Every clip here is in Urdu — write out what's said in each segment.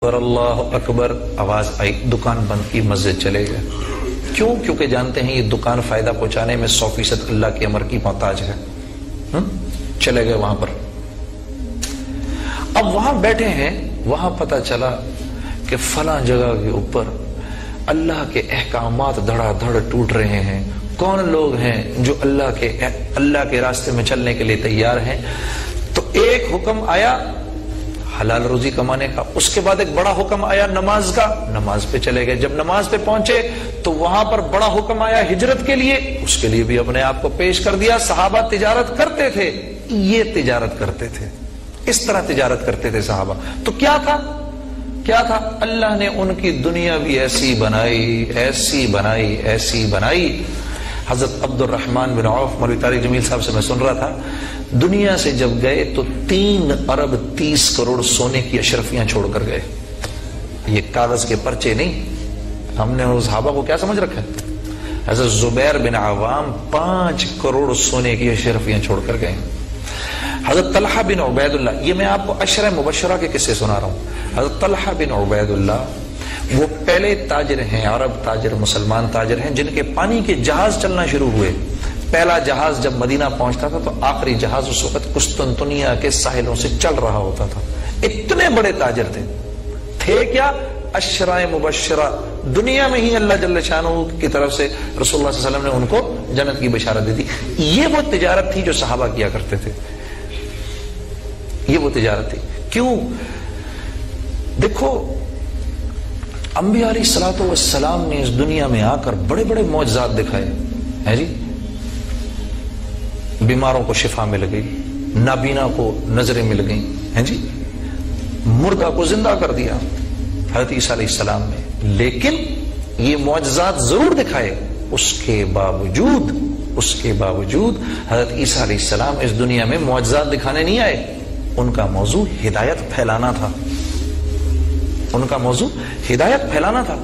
اللہ اکبر آواز آئی، دکان بند کی، مسجد چلے گئے۔ کیوں؟ کیونکہ جانتے ہیں یہ دکان فائدہ پہنچانے میں 100% اللہ کے امر کی محتاج ہے۔ چلے گئے وہاں پر، اب وہاں بیٹھے ہیں، وہاں پتہ چلا کہ فلاں جگہ کے اوپر اللہ کے احکامات دھڑا دھڑ ٹوٹ رہے ہیں۔ کون لوگ ہیں جو اللہ کے راستے میں چلنے کے لیے تیار ہیں؟ تو ایک حکم آیا حلال روزی کمانے کا، اس کے بعد ایک بڑا حکم آیا نماز کا، نماز پہ چلے گئے۔ جب نماز پہ پہنچے تو وہاں پر بڑا حکم آیا ہجرت کے لیے، اس کے لیے بھی اپنے آپ کو پیش کر دیا۔ صحابہ تجارت کرتے تھے، یہ تجارت کرتے تھے، اس طرح تجارت کرتے تھے صحابہ۔ تو کیا تھا؟ اللہ نے ان کی دنیا بھی ایسی بنائی، ایسی بنائی، ایسی بنائی۔ حضرت عبد الرحمن بن عوف، مولوی طارق جمیل صاحب سے میں سن رہا تھا، دنیا سے جب گئے تو 3 ارب 30 کروڑ سونے کی اشرفیاں چھوڑ کر گئے۔ یہ کاغذ کے پرچے نہیں، ہم نے اس صحابہ کو کیا سمجھ رکھا ہے؟ حضرت زبیر بن عوام 5 کروڑ سونے کی اشرفیاں چھوڑ کر گئے۔ حضرت طلحہ بن عبید اللہ، یہ میں آپ کو عشرہ مبشرہ کے قصے سنا رہا ہوں۔ حضرت طلحہ بن عبید اللہ وہ پہلے تاجر ہیں، عرب تاجر، مسلمان تاجر ہیں، جن کے پانی کے جہاز چلنا شروع ہوئے۔ پہلا جہاز جب مدینہ پہنچتا تھا تو آخری جہاز اس وقت قسطنطنیہ کے ساحلوں سے چل رہا ہوتا تھا۔ اتنے بڑے تاجر تھے کیا؟ عشرہ مبشرہ، دنیا میں ہی اللہ جل شانہ کی طرف سے رسول اللہ صلی اللہ علیہ وسلم نے ان کو جنت کی بشارت دی تھی۔ یہ وہ تجارت تھی جو صحابہ کیا کرتے تھے، یہ وہ تجارت تھی۔ کیوں؟ دیکھو، انبیاء علیہ الصلوۃ والسلام نے اس دنیا میں آ کر بڑے بڑے معجزات دکھائے ہیں جی۔ بیماروں کو شفا مل گئی، نابینا کو نظریں مل گئیں ہیں جی، مردہ کو زندہ کر دیا حضرت عیسیٰ علیہ السلام نے۔ لیکن یہ معجزات ضرور دکھائے، اس کے باوجود حضرت عیسیٰ علیہ السلام اس دنیا میں معجزات دکھانے نہیں آئے۔ ان کا موضوع ہدایت پھیلانا تھا، ان کا موضوع ہدایت پھیلانا تھا۔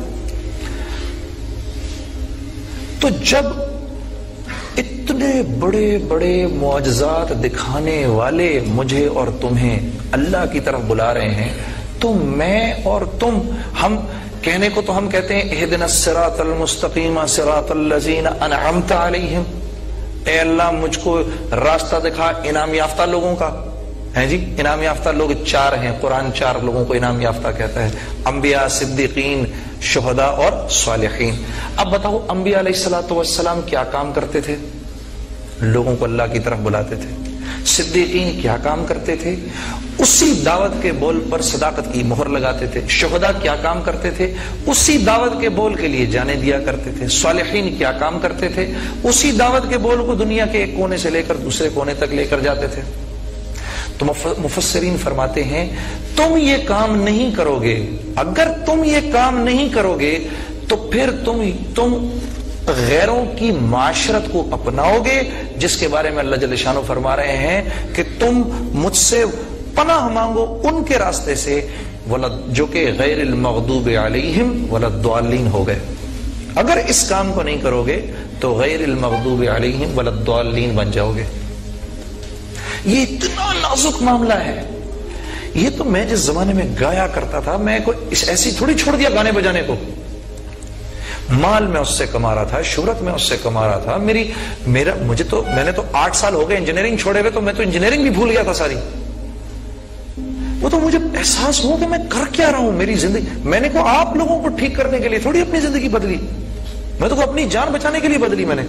تو جب اتنے بڑے بڑے معجزات دکھانے والے مجھے اور تمہیں اللہ کی طرف بلا رہے ہیں، تو میں اور تم، ہم کہنے کو تو ہم کہتے ہیں اہدنا الصراط المستقیم صراط الذین انعمت علیہم، اے اللہ مجھ کو راستہ دکھا انعام یافتہ لوگوں کا، ہیں جی۔ انعام یافتہ لوگ 4 ہیں، قرآن 4 لوگوں کو انعام یافتہ کہتا ہے، انبیاء، صدیقین، شہداء اور صالحین۔ اب بتاؤ، انبیاء علیہ الصلوۃ والسلام کیا کام کرتے تھے؟ لوگوں کو اللہ کی طرف بلاتے تھے۔ صدیقین کیا کام کرتے تھے؟ اسی دعوت کے بول پر صداقت کی مہر لگاتے تھے۔ شہداء کیا کام کرتے تھے؟ اسی دعوت کے بول کے لیے جانیں دیا کرتے تھے۔ صالحین کیا کام کرتے تھے؟ اسی دعوت کے بول کو دنیا کے ایک کونے سے لے کر دوسرے کونے تک لے کر جاتے تھے۔ تو مفسرین فرماتے ہیں تم یہ کام نہیں کرو گے، اگر تم یہ کام نہیں کرو گے تو پھر تم غیروں کی معاشرت کو اپناؤ گے، جس کے بارے میں اللہ جل شانہ فرما رہے ہیں کہ تم مجھ سے پناہ مانگو ان کے راستے سے جو کہ غیر المغضوب علیہم ولا الضالین ہو گئے۔ اگر اس کام کو نہیں کرو گے تو غیر المغضوب علیہم ولا الضالین بن جاؤ گے۔ یہ اتنا نازک معاملہ ہے۔ یہ تو میں جس زمانے میں گایا کرتا تھا، میں کوئی ایسی تھوڑی چھوڑ دیا گانے بجانے کو۔ مال میں اس سے کما رہا تھا، شہرت میں اس سے کما رہا تھا۔ میں نے تو 8 سال ہو گئے انجینئرنگ چھوڑے ہوئے، تو میں تو انجینئرنگ بھی بھول گیا تھا ساری۔ وہ تو مجھے احساس ہوا کہ میں کر کیا رہا ہوں میری زندگی۔ میں نے کہا آپ لوگوں کو ٹھیک کرنے کے لیے تھوڑی اپنی زندگی بدلی، میں تو اپنی جان بچانے کے لیے بدلی، میں نے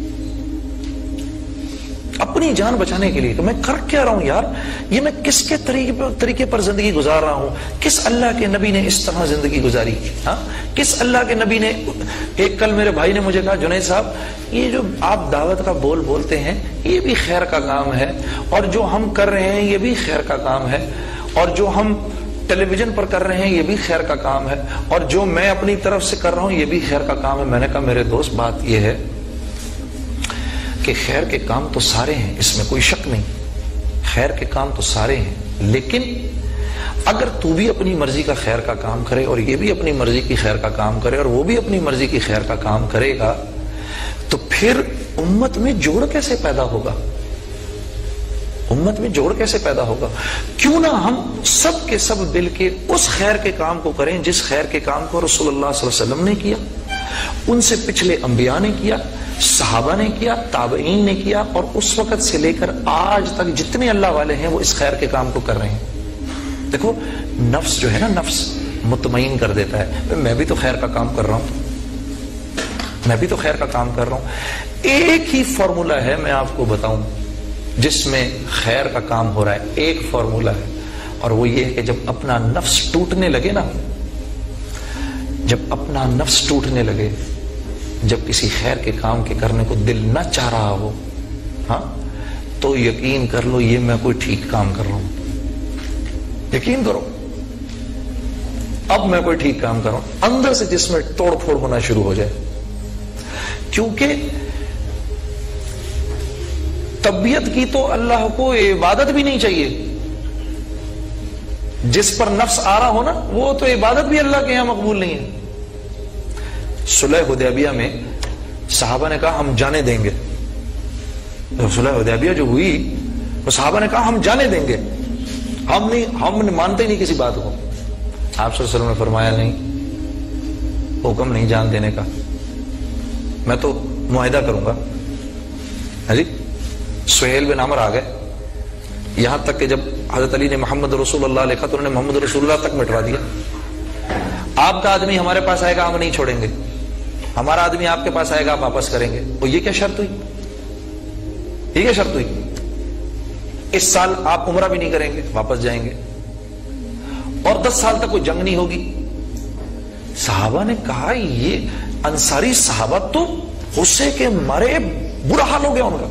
اپنی جان بچانے کے لیے۔ تو میں کر کیا رہا ہوں یار؟ یہ میں کس کے طریقے پر زندگی گزار رہا ہوں؟ کس اللہ کے نبی نے اس طرح زندگی گزاری؟ ہاں، کس اللہ کے نبی نے؟ ایک کل میرے بھائی نے مجھے کہا جنید صاحب، یہ جو آپ دعوت کا بول بولتے ہیں یہ بھی خیر کا کام ہے، اور جو ہم کر رہے ہیں یہ بھی خیر کا کام ہے، اور جو ہم ٹیلی ویژن پر کر رہے ہیں یہ بھی خیر کا کام ہے، اور جو میں اپنی طرف سے کر رہا ہوں یہ بھی خیر کا کام ہے۔ میں نے کہا میرے دوست، بات یہ ہے کہ خیر کے کام تو سارے ہیں، اس میں کوئی شک نہیں، خیر کے کام تو سارے ہیں، لیکن اگر تو بھی اپنی مرضی کا خیر کا کام کرے اور یہ بھی اپنی مرضی کی خیر کا کام کرے اور وہ بھی اپنی مرضی کی خیر کا کام کرے گا، تو پھر امت میں جوڑ کیسے پیدا ہوگا؟ امت میں جوڑ کیسے پیدا ہوگا؟ کیوں نہ ہم سب کے سب مل کے اس خیر کے کام کو کریں جس خیر کے کام کو رسول اللہ صلی اللہ علیہ وسلم نے کیا، ان سے پچھلے انبیاء نے کیا، صحابہ نے کیا، تابعین نے کیا، اور اس وقت سے لے کر آج تک جتنے اللہ والے ہیں وہ اس خیر کے کام کو کر رہے ہیں۔ دیکھو نفس جو ہے نا، نفس مطمئن کر دیتا ہے، میں بھی تو خیر کا کام کر رہا ہوں، میں بھی تو خیر کا کام کر رہا ہوں۔ ایک ہی فارمولہ ہے، میں آپ کو بتاؤں، جس میں خیر کا کام ہو رہا ہے، ایک فارمولہ ہے، اور وہ یہ ہے کہ جب اپنا نفس ٹوٹنے لگے نا، جب اپنا نفس ٹوٹنے لگے، جب کسی خیر کے کام کے کرنے کو دل نہ چاہ رہا ہو، ہاں، تو یقین کر لو یہ میں کوئی ٹھیک کام کر رہا ہوں۔ یقین کرو اب میں کوئی ٹھیک کام کر رہا ہوں، اندر سے جس میں توڑ پھوڑ ہونا شروع ہو جائے، کیونکہ طبیعت کی تو اللہ کو عبادت بھی نہیں چاہیے، جس پر نفس آ رہا ہو نا وہ تو عبادت بھی اللہ کے یہاں مقبول نہیں ہے۔ صلح حدیبیہ میں صحابہ نے کہا ہم جانے دیں گے، صلح حدیبیہ جو ہوئی وہ صحابہ نے کہا ہم جانے دیں گے، ہم مانتے ہی نہیں کسی بات کو۔ آپ صلی اللہ علیہ وسلم نے فرمایا نہیں، حکم نہیں جان دینے کا، میں تو معاہدہ کروں گا۔ جی سہیل بن عمر آ گئے، یہاں تک کہ جب حضرت علی نے محمد رسول اللہ لکھا تو انہوں نے محمد رسول اللہ تک مٹوا دیا۔ آپ کا آدمی ہمارے پاس آئے گا ہم نہیں چھوڑیں گے، ہمارا آدمی آپ کے پاس آئے گا آپ واپس کریں گے۔ اور یہ کیا شرط ہوئی؟ یہ کیا شرط ہوئی؟ اس سال آپ عمرہ بھی نہیں کریں گے، واپس جائیں گے، اور 10 سال تک کوئی جنگ نہیں ہوگی۔ صحابہ نے کہا یہ انصاری صحابہ تو غصے کے مارے برا حال ہو گیا ان کا،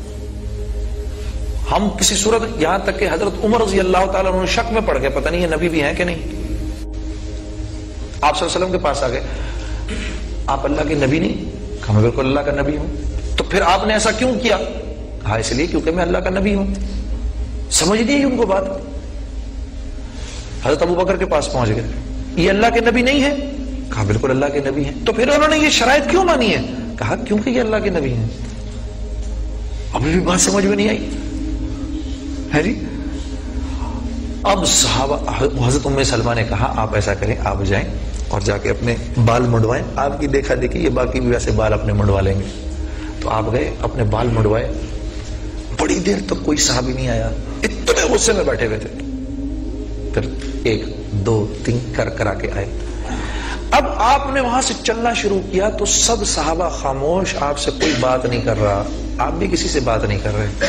ہم کسی صورت، یہاں تک کہ حضرت عمر رضی اللہ تعالیٰ عنہ شک میں پڑ گئے پتہ نہیں یہ نبی بھی ہیں کہ نہیں۔ آپ صلی اللہ علیہ وسلم کے پاس آ گئے، آپ اللہ کے نبی نہیں؟ کہا میں بالکل اللہ کا نبی ہوں۔ تو پھر آپ نے ایسا کیوں کیا؟ کہا اس لیے کیونکہ میں اللہ کا نبی ہوں۔ سمجھ نہیں ان کو بات۔ حضرت ابو بکر کے پاس پہنچ گئے، یہ اللہ کے نبی نہیں ہے؟ کہا بالکل اللہ کے نبی ہیں۔ تو پھر انہوں نے یہ شرائط کیوں مانی ہے؟ کہا کیونکہ یہ اللہ کے نبی ہیں۔ ابھی بھی بات سمجھ میں نہیں آئی ہے جی۔ اب صحابہ، حضرت ام سلمہ نے کہا آپ ایسا کریں، آپ جائیں اور جا کے اپنے بال منڈوائیں، آپ کی دیکھا دیکھی یہ باقی بھی ویسے بال اپنے منڈوا لیں گے۔ تو آپ گئے اپنے بال منڈوائے، بڑی دیر تک کوئی صحابی نہیں آیا، اتنے غصے میں بیٹھے ہوئے تھے۔ پھر 1 2 3 کرا کے آئے۔ اب آپ نے وہاں سے چلنا شروع کیا تو سب صحابہ خاموش، آپ سے کوئی بات نہیں کر رہا، آپ بھی کسی سے بات نہیں کر رہے،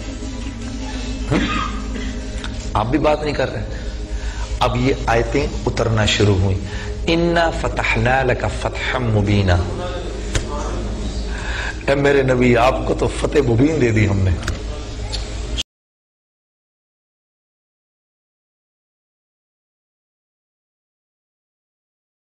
آپ بھی بات نہیں کر رہے۔ اب یہ آیتیں اترنا شروع ہوئی، اِنَّا فَتَحْنَا لَكَ فَتْحًا مُبِينًا، اے میرے نبی آپ کو تو فتح مبین دے دی ہم نے۔